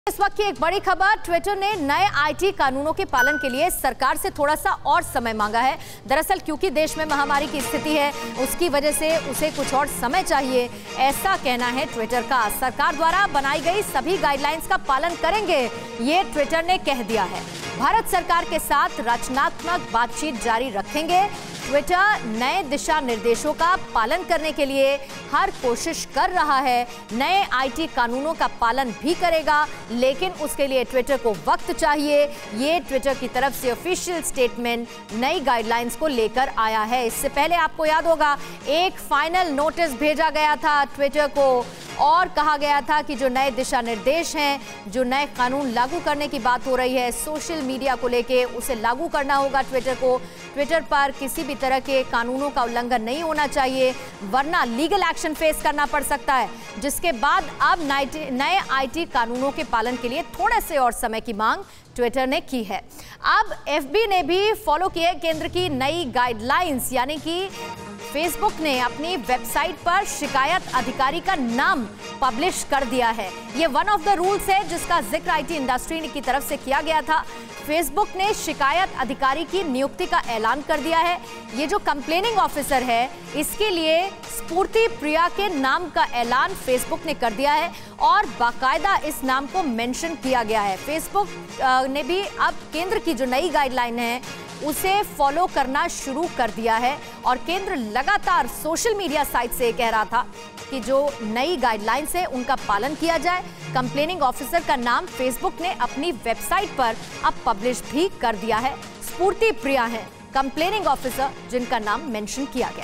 इस वक्त की एक बड़ी खबर, ट्विटर ने नए आईटी कानूनों के पालन के लिए सरकार से थोड़ा सा और समय मांगा है। दरअसल क्योंकि देश में महामारी की स्थिति है, उसकी वजह से उसे कुछ और समय चाहिए, ऐसा कहना है ट्विटर का। सरकार द्वारा बनाई गई सभी गाइडलाइंस का पालन करेंगे, ये ट्विटर ने कह दिया है। भारत सरकार के साथ रचनात्मक बातचीत जारी रखेंगे। ट्विटर नए दिशा निर्देशों का पालन करने के लिए हर कोशिश कर रहा है। नए आईटी कानूनों का पालन भी करेगा, लेकिन उसके लिए ट्विटर को वक्त चाहिए। ये ट्विटर की तरफ से ऑफिशियल स्टेटमेंट नई गाइडलाइंस को लेकर आया है। इससे पहले आपको याद होगा, एक फाइनल नोटिस भेजा गया था ट्विटर को और कहा गया था कि जो नए दिशा निर्देश हैं, जो नए कानून लागू करने की बात हो रही है सोशल मीडिया को लेके, उसे लागू करना होगा ट्विटर को। ट्विटर पर किसी भी तरह के कानूनों का उल्लंघन नहीं होना चाहिए, वरना लीगल एक्शन फेस करना पड़ सकता है। जिसके बाद अब नए आईटी कानूनों के पालन के लिए थोड़े से और समय की मांग ट्विटर ने की है। अब एफबी ने भी फॉलो किए केंद्र की नई गाइडलाइंस, यानी कि फेसबुक ने अपनी वेबसाइट पर शिकायत अधिकारी का नाम पब्लिश कर दिया है। ये वन ऑफ द रूल्स है जिसका जिक्र आईटी इंडस्ट्री की तरफ से किया गया था। फेसबुक ने शिकायत अधिकारी की नियुक्ति का ऐलान कर दिया है। ये जो कंप्लेनिंग ऑफिसर है, इसके लिए स्फूर्ति प्रिया के नाम का ऐलान फेसबुक ने कर दिया है और बाकायदा इस नाम को मेंशन किया गया है। फेसबुक ने भी अब केंद्र की जो नई गाइडलाइन है उसे फॉलो करना शुरू कर दिया है और केंद्र लगातार सोशल मीडिया साइट से कह रहा था कि जो नई गाइडलाइंस है उनका पालन किया जाए। कंप्लेनिंग ऑफिसर का नाम फेसबुक ने अपनी वेबसाइट पर अब पब्लिश भी कर दिया है। स्फूर्ति प्रिया है कंप्लेनिंग ऑफिसर जिनका नाम मेंशन किया गया।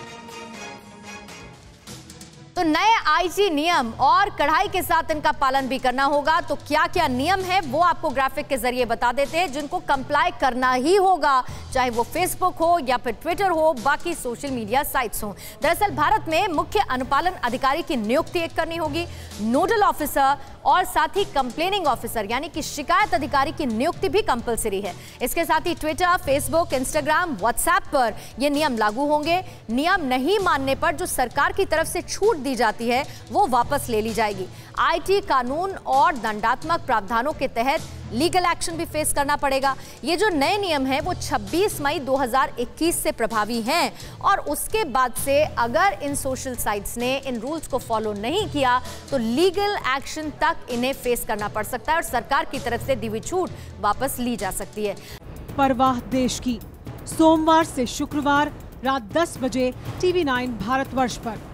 तो नए आईटी नियम और कड़ाई के साथ इनका पालन भी करना होगा। तो क्या क्या नियम है वो आपको ग्राफिक के जरिए बता देते हैं, जिनको कंप्लाई करना ही होगा, चाहे वो फेसबुक हो या फिर ट्विटर हो, बाकी सोशल मीडिया साइट्स हो। दरअसल भारत में मुख्य अनुपालन अधिकारी की नियुक्ति एक करनी होगी, नोडल ऑफिसर और साथ ही कंप्लेनिंग ऑफिसर यानी कि शिकायत अधिकारी की नियुक्ति भी कंपलसरी है। इसके साथ ही ट्विटर, फेसबुक, इंस्टाग्राम, व्हाट्सएप पर ये नियम लागू होंगे। नियम नहीं मानने पर जो सरकार की तरफ से छूट दी जाती है वो वापस ले ली जाएगी। आईटी कानून और दंडात्मक प्रावधानों के तहत लीगल एक्शन भी फेस करना पड़ेगा। ये जो नए नियम हैं वो 26 मई 2021 से प्रभावी हैं और उसके बाद से अगर इन सोशल साइट्स ने इन रूल्स को फॉलो नहीं किया तो लीगल एक्शन तक इन्हें फेस करना पड़ सकता है और सरकार की तरफ से दी हुई छूट वापस ली जा सकती है। परवाह देश की, सोमवार से शुक्रवार रात 10 बजे TV9 भारतवर्ष पर।